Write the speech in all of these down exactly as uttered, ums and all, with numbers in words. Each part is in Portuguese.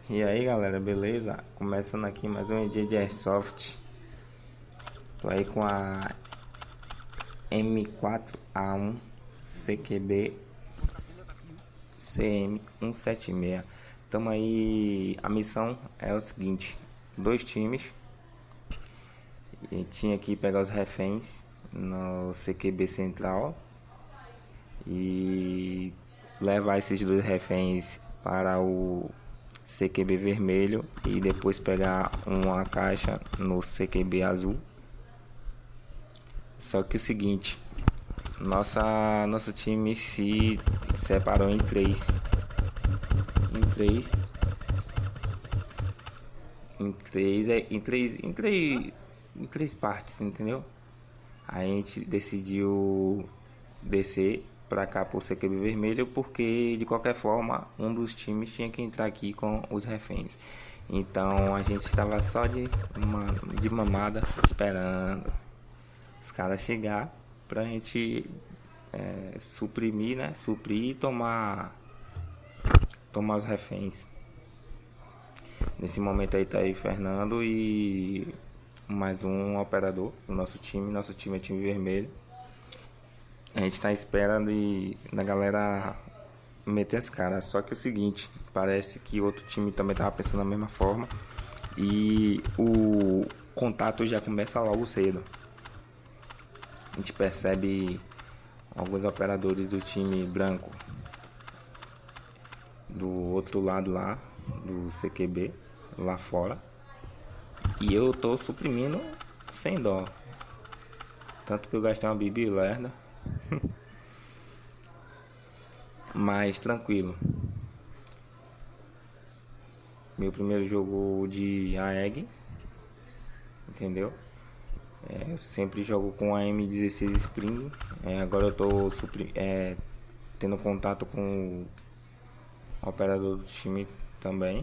E aí galera, beleza? Começando aqui mais um dia de Airsoft. Tô aí com a M quatro A um C Q B C M cento e setenta e seis. Tamo aí, a missão é o seguinte: dois times. E tinha que pegar os reféns no C Q B central e levar esses dois reféns para o C Q B vermelho e depois pegar uma caixa no C Q B azul. Só que o seguinte, nossa nosso time se separou em três, em três, em três, é, em três, em três, em três partes, entendeu? A gente decidiu descer para cá pro C Q B vermelho porque de qualquer forma um dos times tinha que entrar aqui com os reféns. Então a gente estava só de, uma, de mamada esperando os caras chegar pra gente é, suprimir, né? Suprir e tomar, tomar os reféns. Nesse momento aí tá aí Fernando e mais um operador do nosso time. Nosso time é time vermelho. A gente tá à espera de, da galera meter as caras. Só que é o seguinte, parece que outro time também tava pensando da mesma forma. E o contato já começa logo cedo. A gente percebe alguns operadores do time branco do outro lado lá, do C Q B, lá fora. E eu tô suprimindo sem dó. Tanto que eu gastei uma Bibi lerda. Mas tranquilo. Meu primeiro jogo de A E G, entendeu? É, eu sempre jogo com a M dezesseis Spring. É, agora eu tô supri, é, tendo contato com o operador do time também.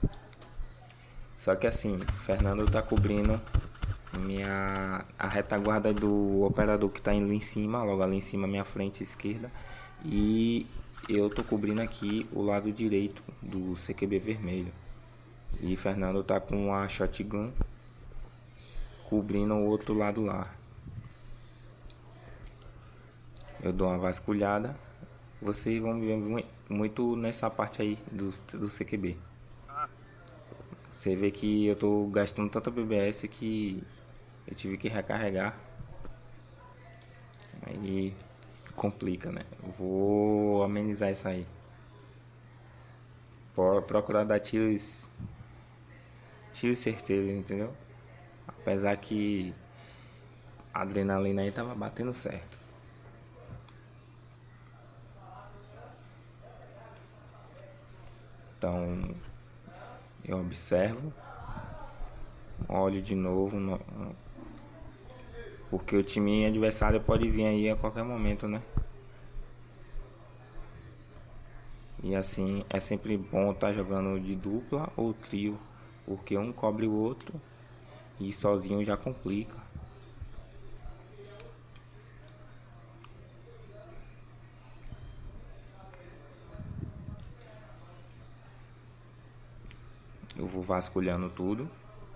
Só que assim, Fernando tá cobrindo minha, a retaguarda do operador que tá indo ali em cima, logo ali em cima, minha frente esquerda. E eu tô cobrindo aqui o lado direito do C Q B vermelho. E Fernando tá com a shotgun cobrindo o outro lado lá. Eu dou uma vasculhada. Vocês vão ver muito nessa parte aí do, do C Q B. Você vê que eu tô gastando tanta B B S que eu tive que recarregar. Aí complica, né? Vou amenizar isso aí. Por procurar dar tiros tiros certeiros, entendeu? Apesar que a adrenalina aí tava batendo certo. Então eu observo, olho de novo, no, porque o time adversário pode vir aí a qualquer momento, né? E assim é sempre bom estar jogando de dupla ou trio, porque um cobre o outro e sozinho já complica. Eu vou vasculhando tudo.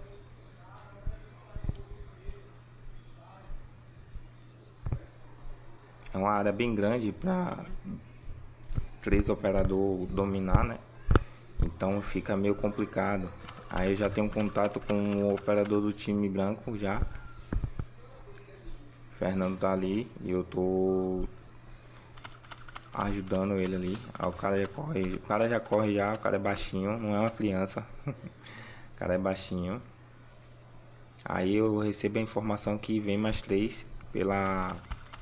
É uma área bem grande para três operadores dominar, né? Então fica meio complicado. Aí eu já tenho um contato com o operador do time branco já. Fernando tá ali e eu tô ajudando ele ali. Aí o cara já corre, o cara já corre já, o cara é baixinho, não é uma criança. O cara é baixinho. Aí eu recebo a informação que vem mais três pela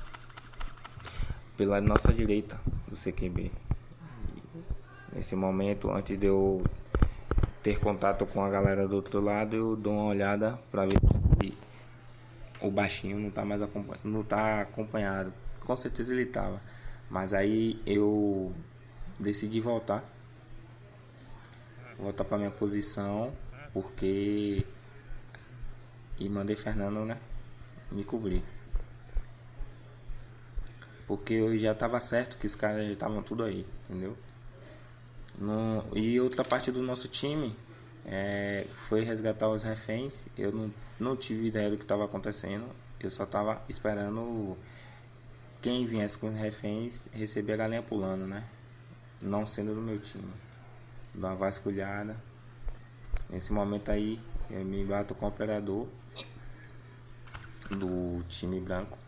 pela nossa direita do C Q B. Nesse momento, antes de eu ter contato com a galera do outro lado, eu dou uma olhada para ver se o baixinho não tá mais acompanhado, não tá acompanhado. Com certeza ele tava, mas aí eu decidi voltar, voltar para minha posição, porque e mandei Fernando, né, me cobrir. Porque eu já tava certo que os caras já estavam tudo aí, entendeu? No, e outra parte do nosso time é, foi resgatar os reféns. Eu não, não tive ideia do que estava acontecendo. Eu só estava esperando quem viesse com os reféns receber a galinha pulando, né? Não sendo do meu time. Dá uma vasculhada. Nesse momento aí, eu me bato com o operador do time branco.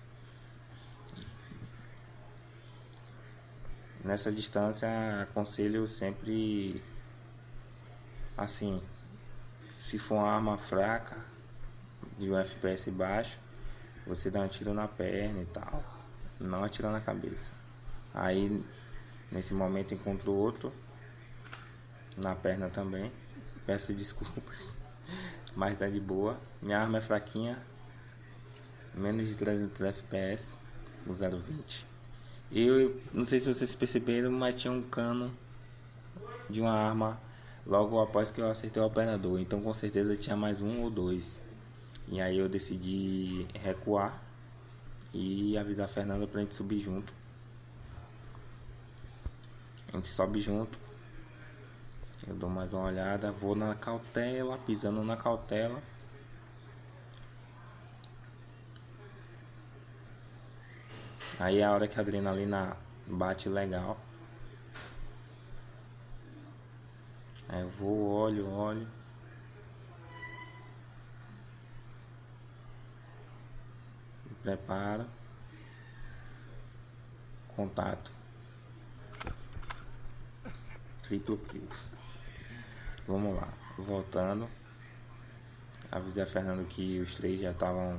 Nessa distância, aconselho sempre assim, se for uma arma fraca, de um F P S baixo, você dá um tiro na perna e tal, não atira na cabeça. Aí, nesse momento, encontro outro na perna também. Peço desculpas, mas tá de boa. Minha arma é fraquinha, menos de trezentos F P S, o zero vinte. Eu não sei se vocês perceberam, mas tinha um cano de uma arma logo após que eu acertei o operador. Então com certeza tinha mais um ou dois. E aí eu decidi recuar e avisar a Fernanda pra gente subir junto. A gente sobe junto. Eu dou mais uma olhada, vou na cautela, pisando na cautela. Aí é a hora que a adrenalina bate legal. Aí eu vou, olho, olho. Me preparo. Contato. Triplo kill. Vamos lá. Voltando. Avisei a Fernando que os três já estavam.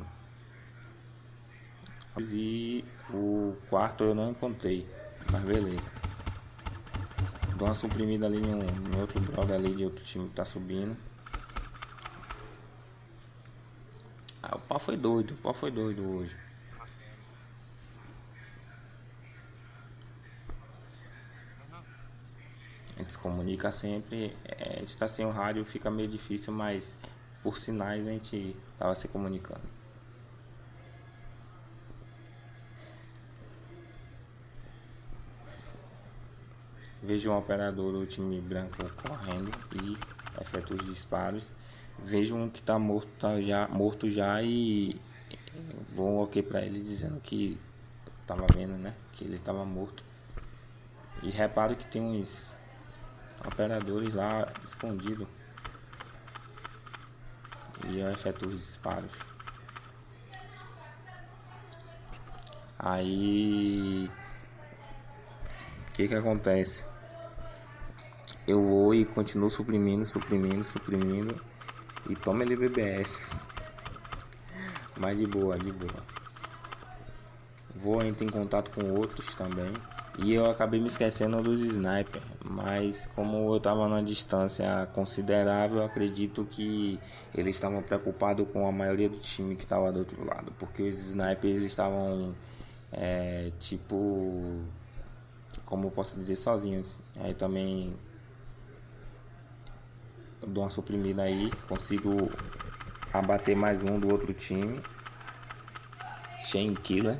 E o quarto eu não encontrei. Mas beleza. Dou uma suprimida ali em um em outro brother ali de outro time que tá subindo. Ah, o pau foi doido, o pau foi doido hoje. A gente se comunica sempre. É, a gente tá sem o rádio, fica meio difícil, mas por sinais a gente tava se comunicando. Vejo um operador do time branco correndo e efetua os disparos. Vejo um que está morto, tá já, morto já e vou um ok para ele dizendo que estava vendo, né, que ele estava morto. E reparo que tem uns operadores lá escondidos e eu efetuo os disparos. Aí o que que acontece? Eu vou e continuo suprimindo, suprimindo, suprimindo e toma ele B B S. Mas de boa, de boa. Vou entrar em contato com outros também. E eu acabei me esquecendo dos snipers. Mas como eu estava numa distância considerável, eu acredito que eles estavam preocupados com a maioria do time que estava do outro lado. Porque os snipers eles estavam é, tipo, como eu posso dizer, sozinhos. Aí também eu dou uma suprimida aí, consigo abater mais um do outro time. Shane Killer.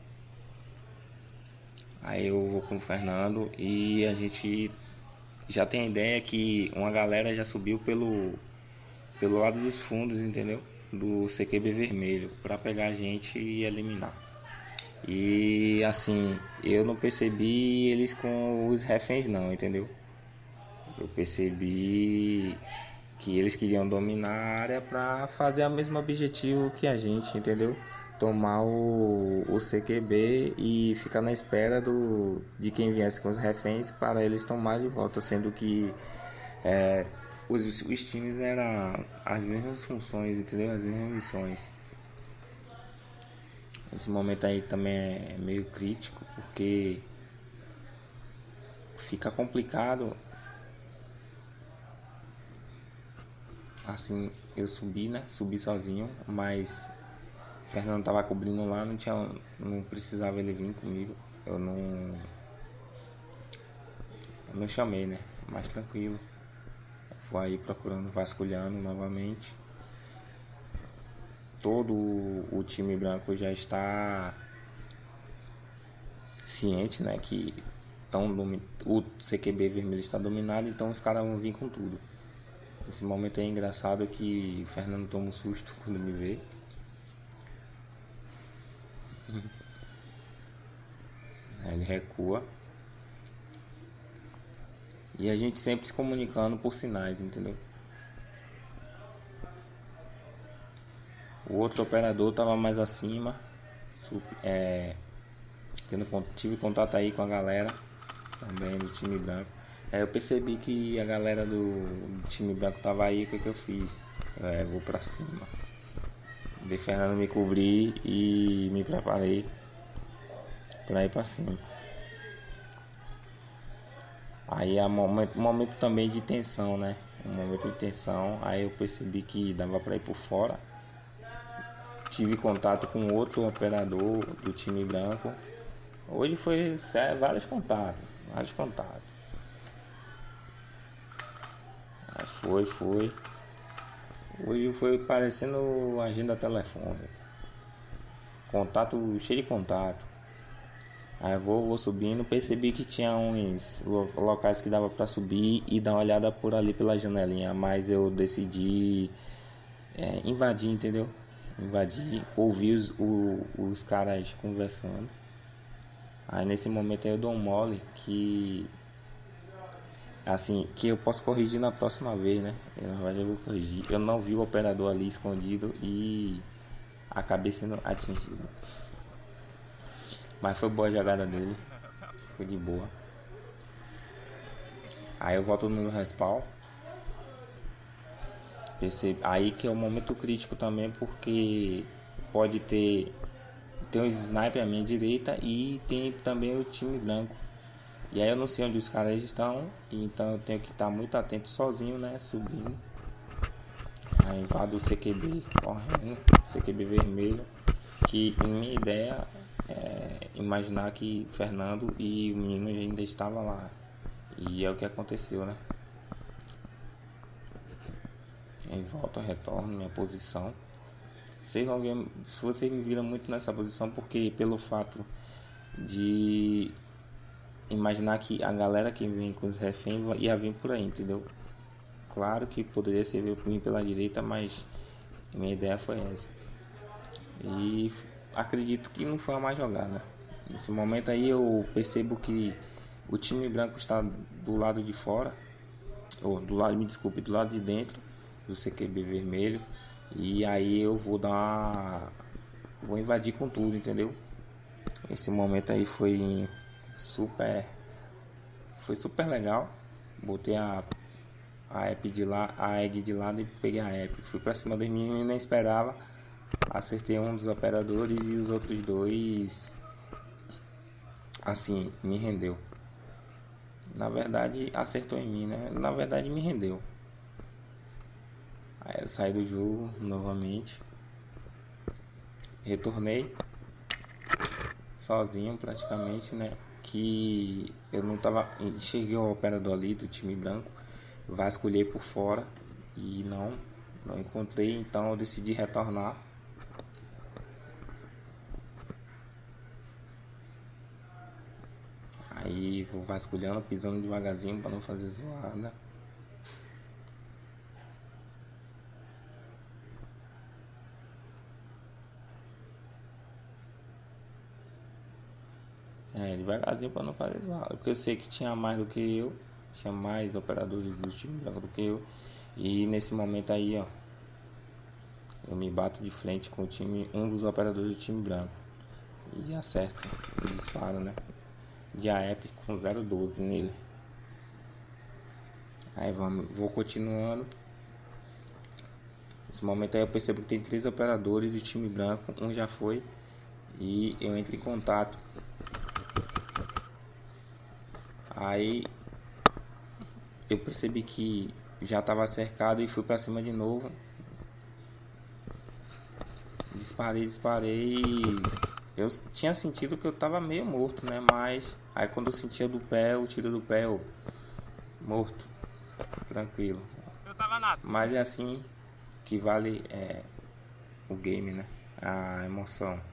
Aí eu vou com o Fernando e a gente já tem a ideia que uma galera já subiu pelo, pelo lado dos fundos, entendeu? Do C Q B vermelho, para pegar a gente e eliminar. E assim, eu não percebi eles com os reféns não, entendeu? Eu percebi que eles queriam dominar a área para fazer o mesmo objetivo que a gente, entendeu? Tomar o, o C Q B e ficar na espera do, de quem viesse com os reféns para eles tomar de volta, sendo que é, os, os times eram as mesmas funções, entendeu? As mesmas missões. Esse momento aí também é meio crítico, porque fica complicado. Assim, eu subi, né? Subi sozinho, mas o Fernando tava cobrindo lá, não tinha, não precisava ele vir comigo. Eu não, eu não chamei, né? Mais tranquilo. Vou aí procurando, vasculhando novamente. Todo o time branco já está ciente, né? Que tão domi... o C Q B vermelho está dominado, então os caras vão vir com tudo. Esse momento é engraçado que o Fernando toma um susto quando me vê. Ele recua. E a gente sempre se comunicando por sinais, entendeu? O outro operador estava mais acima, é, tendo, tive contato aí com a galera também do time branco. Aí eu percebi que a galera do, do time branco tava aí. O que que eu fiz? É, vou pra cima. De Fernando me cobrir e me preparei pra ir pra cima. Aí é um momento, um momento também de tensão, né? Um momento de tensão. Aí eu percebi que dava pra ir por fora. Tive contato com outro operador do time branco. Hoje foi é, vários contatos, vários contatos. Aí foi, foi. Hoje foi parecendo agenda telefônica. Contato, cheio de contato. Aí vou, vou subindo, percebi que tinha uns locais que dava pra subir e dar uma olhada por ali pela janelinha. Mas eu decidi é, invadir, entendeu? Invadir, ouvir os, o, os caras conversando. Aí nesse momento aí eu dou um mole que assim, que eu posso corrigir na próxima vez, né? Eu, na verdade eu vou corrigir. Eu não vi o operador ali escondido e acabei sendo atingido. Mas foi boa a jogada dele. Foi de boa. Aí eu volto no respawn. Percebe? Aí que é o momento crítico também, porque pode ter tem os sniper à minha direita e tem também o time branco. E aí eu não sei onde os caras estão, então eu tenho que estar muito atento sozinho, né, subindo. Aí invado o C Q B correndo, C Q B vermelho, que em minha ideia é imaginar que Fernando e o menino ainda estavam lá. E é o que aconteceu, né? Em volta, retorno, minha posição. Vocês vão ver, se vocês me viram muito nessa posição, porque pelo fato de imaginar que a galera que vem com os reféns ia vir por aí, entendeu? Claro que poderia ser vir pela direita, mas minha ideia foi essa. E acredito que não foi a mais jogada. Nesse momento aí eu percebo que o time branco está do lado de fora, ou do lado, me desculpe, do lado de dentro do C Q B vermelho. E aí eu vou dar uma... vou invadir com tudo, entendeu? Esse momento aí foi super foi super legal. Botei a a app de lá, a egg de lado e peguei a app. Fui pra cima dos meninos e nem esperava. Acertei um dos operadores e os outros dois assim, me rendeu. Na verdade, acertou em mim, né? Na verdade, me rendeu. Aí eu saí do jogo novamente. Retornei sozinho praticamente, né? Que eu não tava. Enxerguei o operador ali do time branco. Vasculhei por fora e não, não encontrei. Então eu decidi retornar. Aí vou vasculhando, pisando devagarzinho para não fazer zoada. É, devagarzinho para não fazer zoada. Porque eu sei que tinha mais do que eu. Tinha mais operadores do time branco do que eu. E nesse momento aí, ó, eu me bato de frente com o time, um dos operadores do time branco. E acerto o disparo, né? De A E P com zero doze nele. Aí vamos, vou continuando. Nesse momento aí eu percebo que tem três operadores do time branco. Um já foi. E eu entro em contato. Aí eu percebi que já estava cercado e fui para cima de novo. Disparei, disparei. Eu tinha sentido que eu tava meio morto, né? Mas aí quando eu sentia do pé, o tiro do pé, eu morto, tranquilo. Eu tava nada. Mas é assim que vale é, o game, né? A emoção.